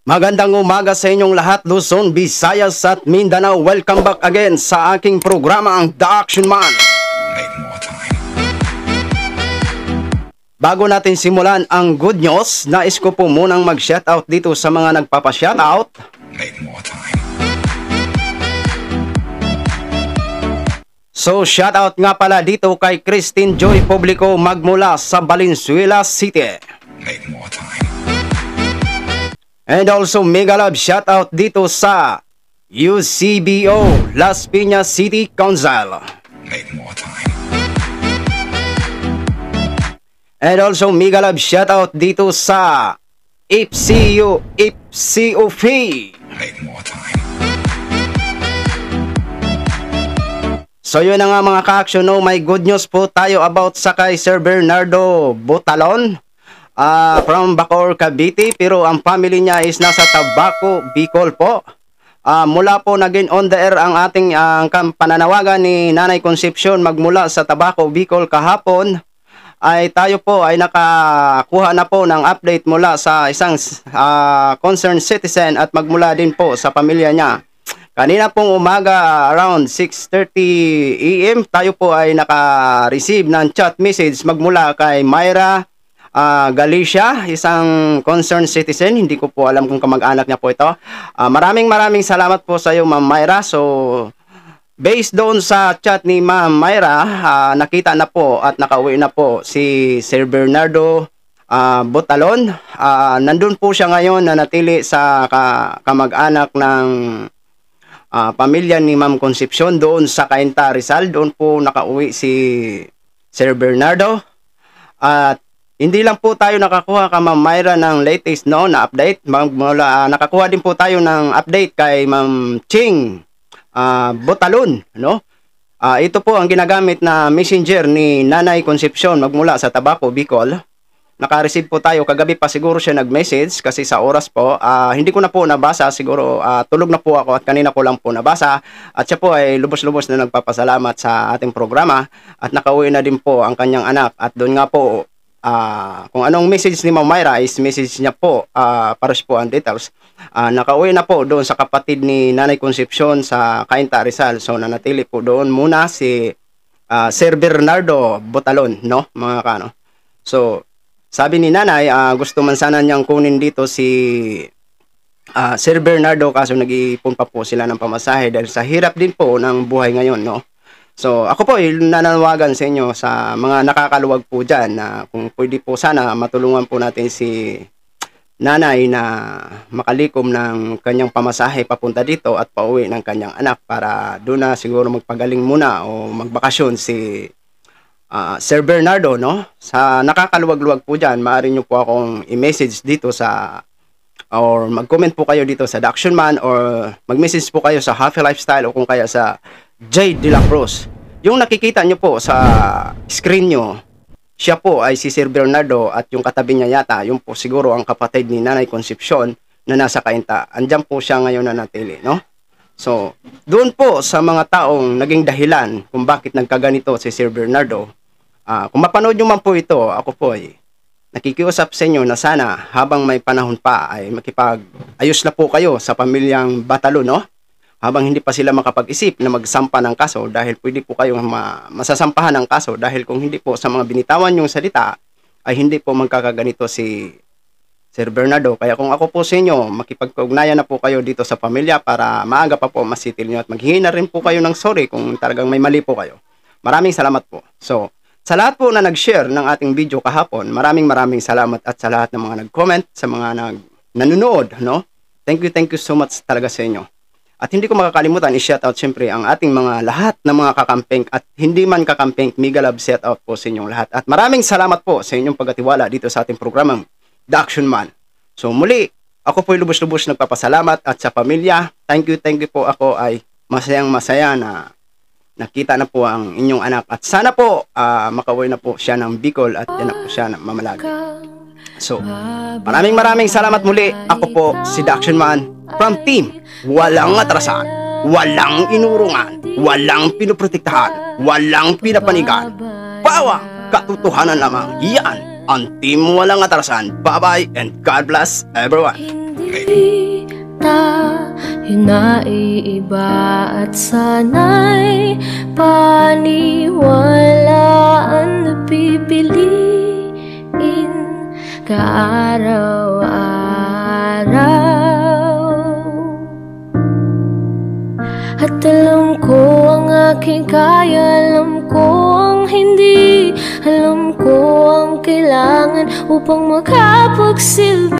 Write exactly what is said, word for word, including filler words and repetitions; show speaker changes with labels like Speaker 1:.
Speaker 1: Magandang umaga sa inyong lahat, Luzon, Visayas at Mindanao. Welcome back again sa aking programa, ang The Action Man. Bago natin simulan ang good news, nais ko po munang mag-shoutout dito sa mga nagpapa-shoutout. So, shoutout nga pala dito kay Christine Joy Publico magmula sa Valenzuela City. And also, mega love shoutout dito sa U C B O, Las Piñas City Council. And also, mega love shoutout dito sa F C U, F C O F. So yun na nga mga ka-action, no? May good news po tayo about sa kay Sir Bernardo Botalon. Uh, from Bacoor, Cavite, pero ang family niya is nasa Tabaco, Bicol po. Uh, mula po naging on the air ang ating uh, pananawagan ni Nanay Concepcion magmula sa Tabaco, Bicol kahapon, ay tayo po ay nakakuha na po ng update mula sa isang uh, concerned citizen at magmula din po sa pamilya niya. Kanina pong umaga around six thirty A M tayo po ay naka-receive ng chat message magmula kay Myra Uh, Galicia, isang concerned citizen. Hindi ko po alam kung kamag-anak niya po ito. Uh, maraming maraming salamat po sa iyo, Ma'am Myra. So, based doon sa chat ni Ma'am Myra, uh, nakita na po at nakauwi na po si Sir Bernardo uh, Botalon. Uh, nandun po siya ngayon na natili sa ka kamag-anak ng uh, pamilya ni Ma'am Concepcion doon sa Cainta, Rizal. Doon po nakauwi si Sir Bernardo. At hindi lang po tayo nakakuha kay Ma'am Myra ng latest no na update. Mula, uh, nakakuha din po tayo ng update kay Ma'am Ching uh, Botalon, no? Uh, ito po ang ginagamit na messenger ni Nanay Concepcion magmula sa Tabaco, Bicol. Naka-receive po tayo kagabi pa, siguro siya nag-message kasi sa oras po uh, hindi ko na po nabasa, siguro uh, tulog na po ako at kanina ko lang po nabasa. At siya po ay lubos-lubos na nagpapasalamat sa ating programa at nakauwi na din po ang kanyang anak. At doon nga po Uh, kung anong message ni Ma'am Myra is message niya po uh, para po ang details. Uh, nakauwi na po doon sa kapatid ni Nanay Concepcion sa Cainta, Rizal. So nanatili po doon muna si uh, Sir Bernardo Botalon, no, mga kano. So sabi ni Nanay, uh, gusto man sana niyang kunin dito si uh, Sir Bernardo, kaso nag-iipon pa po sila ng pamasahe dahil sa hirap din po ng buhay ngayon, no. So, ako po ay nananawagan sa inyo sa mga nakakaluwag po dyan na kung pwede po sana matulungan po natin si nanay na makalikom ng kanyang pamasahe papunta dito at pauwi ng kanyang anak para doon na siguro magpagaling muna o magbakasyon si uh, Sir Bernardo, no? Sa nakakaluwag-luwag po dyan, maaari nyo po akong i-message dito sa or mag-comment po kayo dito sa The Action Man or mag-message po kayo sa Happy Lifestyle o kung kaya sa J De La Cruz. Yung nakikita nyo po sa screen nyo, siya po ay si Sir Bernardo at yung katabi niya yata, yung po siguro ang kapatid ni Nanay Concepcion na nasa Cainta. Andyan po siya ngayon na natili, no? So, doon po sa mga taong naging dahilan kung bakit nagkaganito si Sir Bernardo, uh, kung mapanood nyo man po ito, ako po ay nakikiusap sa inyo na sana habang may panahon pa ay makipag-ayos na po kayo sa pamilyang Botalon, no? Habang hindi pa sila makapag-isip na magsampa ng kaso dahil pwede po kayong ma masasampahan ng kaso dahil kung hindi po sa mga binitawan yung salita ay hindi po magkakaganito si Sir Bernardo. Kaya kung ako po sa inyo, makipag-ugnayan na po kayo dito sa pamilya para maaga pa po masitil nyo at maghingi na rin po kayo ng sorry kung talagang may mali po kayo. Maraming salamat po. So, sa lahat po na nag-share ng ating video kahapon, maraming maraming salamat at sa lahat ng mga nag-comment, sa mga nag nanonood, no? Thank you, thank you so much talaga sa inyo. At hindi ko makakalimutan i-shoutout siyempre ang ating mga lahat ng mga kakampeng at hindi man kakampeng, mega love shoutout po sa inyong lahat. At maraming salamat po sa inyong pagkatiwala dito sa ating programang The Action Man. So muli, ako po'y lubos-lubos nagpapasalamat at sa pamilya, thank you, thank you po. Ako ay masayang masaya na nakita na po ang inyong anak. At sana po uh, makauwi na po siya ng Bicol at yan na po siya na mamalagi. So, maraming maraming salamat muli. Ako po si The Action Man from Team Walang Atrasan, Walang Inurungan, Walang Pinoprotektahan, Walang Pinapanigan, Bawang Katotohanan lamang. Yan ang Team Walang Atrasan. Bye-bye and God bless everyone.
Speaker 2: Tayo na iiba at sana'y paniwalaan na pipiliin ka araw-araw. At alam ko ang aking kaya, alam ko ang hindi, alam ko ang kailangan upang makapagsilbi.